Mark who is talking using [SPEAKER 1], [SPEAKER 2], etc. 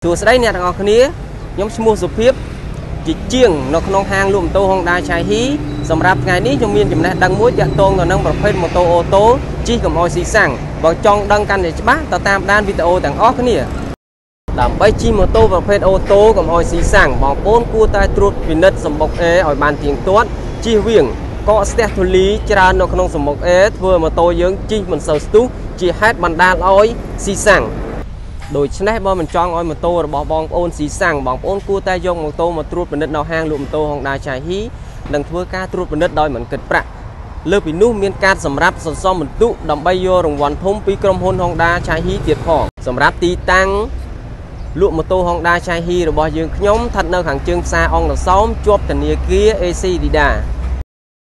[SPEAKER 1] សួស្តីអ្នកទាំងអស់គ្នាខ្ញុំឈ្មោះសុភាពជាជាងនៅក្នុងហាងលក់ម៉ូតូ Honda Chaihy សម្រាប់ថ្ងៃនេះខ្ញុំមានចំណេះដឹងមួយទាក់ទងទៅនឹងប្រភេទម៉ូតូអូតូជិះកុំឲ្យស៊ីសាំងបើចង់ដឹងកាន់តែច្បាស់ទៅតាមដានវីដេអូទាំងអស់គ្នាដើម្បីជិះម៉ូតូប្រភេទអូតូកុំឲ្យស៊ីសាំងបងប្អូនគួរតែត្រួតពិនិត្យសម្បុកអេឲ្យបានទៀងទាត់ជិះវៀងកកស្ទះធូលីច្រើននៅក្នុងសម្បុកអេធ្វើម៉ូតូយើងជិះមិនសូវស្ទុះជាហេតុបណ្ដាលឲ្យស៊ីសាំងដូច្នេះបើមិនចង់ឲ្យម៉ូតូរបស់បងប្អូនស៊ីសាំងបងប្អូនគួរតែយកម៉ូតូមកត្រួតពិនិត្យនៅហាងលក់ម៉ូតូ Honda Chaihy និងធ្វើការត្រួតពិនិត្យដោយមិនគិតប្រាក់លើពីនោះមានការសម្រាប់សន្សំបន្ទុកដើម្បីយករង្វាន់ធំពីក្រុមហ៊ុន Honda Chaihy ទៀតផងសម្រាប់ទីតាំងលក់ម៉ូតូ Honda Chaihy របស់យើងខ្ញុំស្ថិតនៅខាងជើងផ្សារអង្គរសោមជាប់ធនាគារ AC Dida